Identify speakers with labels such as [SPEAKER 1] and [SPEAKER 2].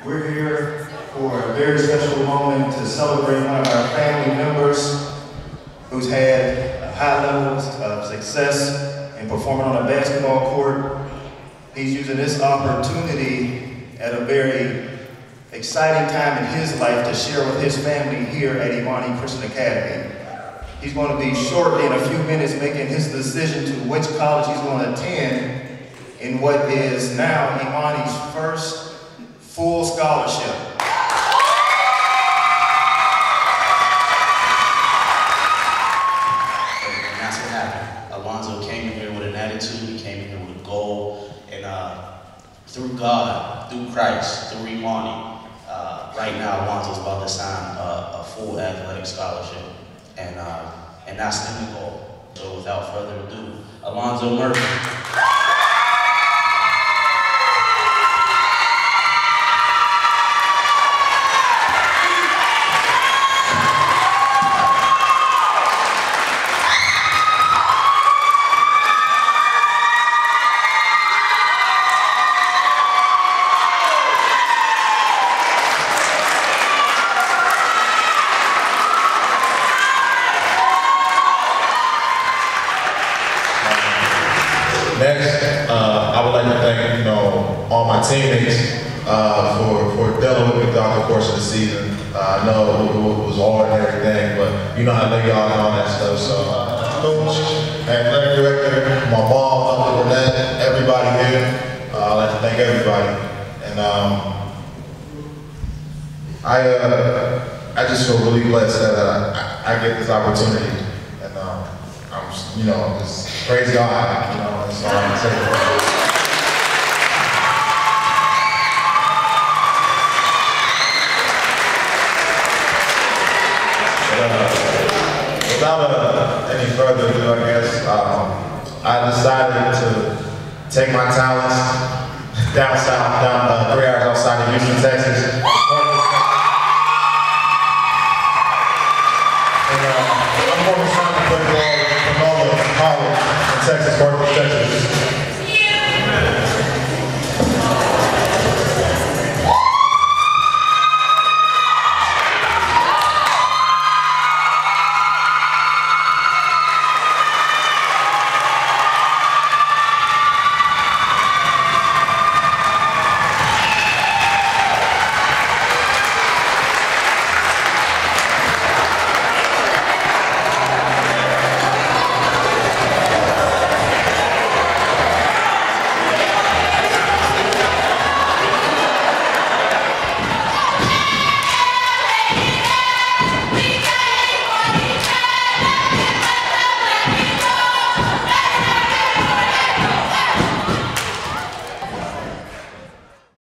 [SPEAKER 1] We're here for a very special moment to celebrate one of our family members who's had high levels of success in performing on a basketball court. He's using this opportunity at a very exciting time in his life to share with his family here at Imani Christian Academy. He's going to be shortly, in a few minutes, making his decision to which college he's going to attend in what is now Imani's first full scholarship.
[SPEAKER 2] And that's what happened. Alonzo came in here with an attitude, he came in here with a goal, and through God, through Christ, through Imani, right now Alonzo's about to sign a full athletic scholarship, and that's the end goal. So without further ado, Alonzo Murphy.
[SPEAKER 3] Next, I would like to thank, all my teammates for dealing with me throughout the course of the season. I know it was hard and everything, but you know how they are and all that stuff. So, Coach, athletic director, my mom, Uncle Renette, everybody here. I'd like to thank everybody. And I just feel really blessed that I get this opportunity. And I'm just praise God, that's all I'm saying. Without any further ado, I guess, I decided to take my talents down south, 3 hours outside of Houston, Texas.